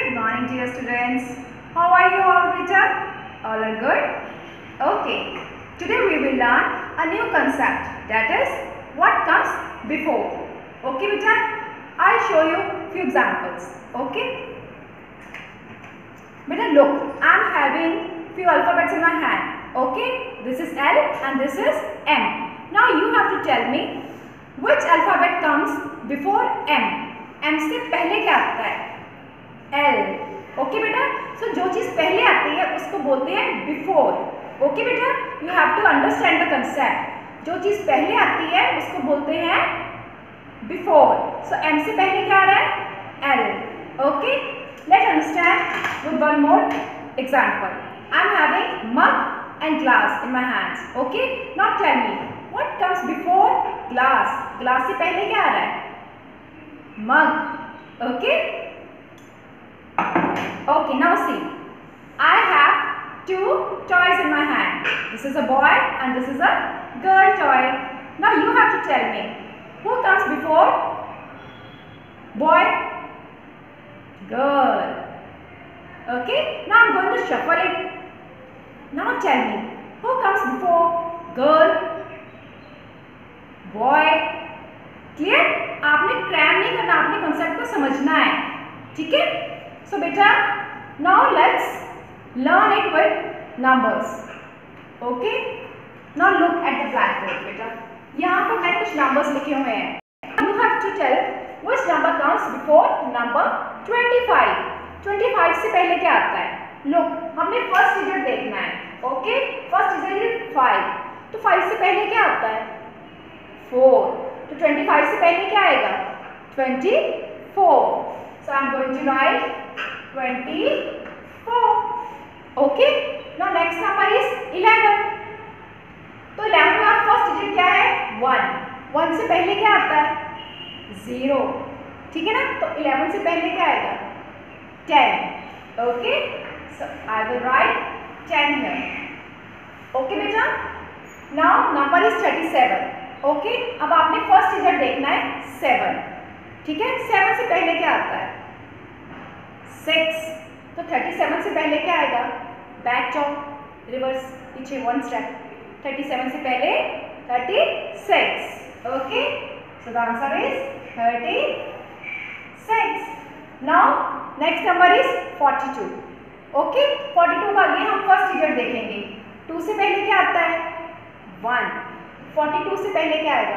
Good morning, dear students. How are you all, beta? All are good? Okay. Today we will learn a new concept, that is what comes before. Okay, beta? I'll show you few examples. Okay? Beta, look, I'm having few alphabets in my hand. Okay? This is L and this is M. Now you have to tell me which alphabet comes before M. M से पहले क्या आता है? L. Okay बेटा, सो जो चीज पहले आती है उसको बोलते हैं बिफोर. ओके बेटा, you have to understand the concept. जो चीज पहले आती है उसको बोलते हैं बिफोर. सो M से पहले क्या आ रहा है? L. Okay, let's understand with one more example. I am having mug and glass in my hands. Okay, now tell me what comes before glass. Glass से पहले क्या आ रहा है? Mug. Okay. Okay, now see. I have two toys in my hand. This is a boy and this is a girl toy. Now you have to tell me who comes before boy, girl. Okay. Now I'm going to shuffle it. Now tell me who comes before girl, boy. Clear? आपने cram नहीं करना, आपने concept को समझना है. ठीक है? So बेटा, now let's learn it with numbers. Okay, now look at the blackboard. बेटा, यहाँ पर मैं कुछ नंबर्स लिखे हुए हैं. You have to tell which number comes before number 25. 25 से पहले क्या आता है? लुक, हमने फर्स्ट डिजिट देखना है. Okay, first digit is 5. तो 5 से पहले क्या आता है? 4. तो 25 से पहले क्या आएगा? 24. So I am going to write 24. Okay. Now next number is 11. तो 11 का फर्स्ट डिजिट क्या है? 1. 1 से पहले क्या आता है? 0. ठीक है ना? तो 11 से पहले क्या आएगा? 10. Okay. So I will write 10 here. Okay बेटा. Now number is 37. ओके, अब आपने फर्स्ट डिजिट देखना है 7. ठीक है? 7 से पहले क्या आता है? 6. तो 37 से पहले क्या आएगा? बैक जाओ, रिवर्स, पीछे 1 स्टेप. 37 से पहले 36. Okay, so the answer is 36. Now next number is 42. Okay, 42 का अगेन हम फर्स्ट डिजिट देखेंगे. 2 से पहले क्या आता है? 1. 42 से पहले क्या आएगा?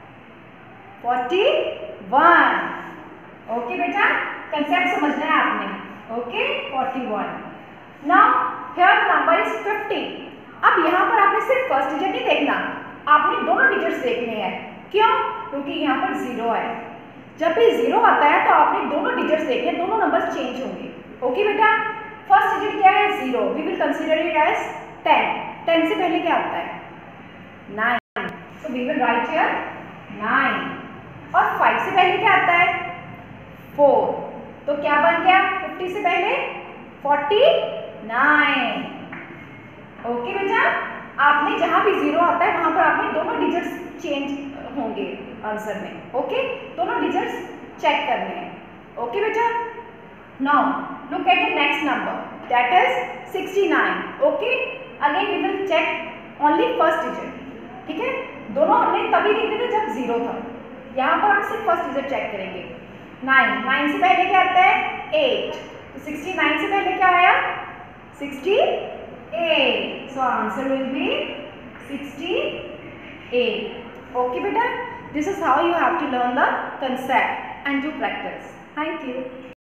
41. ओके बेटा, कंसेप्ट समझना है आपने. Okay, 41. Now here number is 50. अब यहाँ पर आपने सिर्फ फर्स्ट डिजिट नहीं देखना, आपने दोनों डिजिट्स देखने हैं. क्यों? क्योंकि यहाँ पर 0 है. जब भी 0 आता है तो आपने दोनों डिजिट्स देखने, दोनों नंबर्स चेंज होंगे. ओके बेटा, फर्स्ट डिजिट क्या है? 0. We will consider it as 10. 10 से पहले क्या आता है? 9. So we will write here 9. और 5 से पहले क्या आता है? 4. तो क्या बन गया 50 से पहले? 49. ओके बेटा, आपने जहां भी 0 आता है वहां पर आपने दोनों डिजिट्स चेंज होंगे आंसर में. ओके, दोनों डिजिट्स चेक करने हैं. ओके बेटा, now look at the next number, that is 69. Okay, again we will check only first digit. ठीक है? दोनों हमने तभी देखे थे जब 0 था. यहाँ पर हम सिर्फ फर्स्ट डिजिट चेक करेंगे. 9. 9 से पहले क्या आता है? 8. तो 69 से पहले क्या आया? 68. So answer will be 68. Okay बेटा, this is how you have to learn the concept and do practice. Thank you.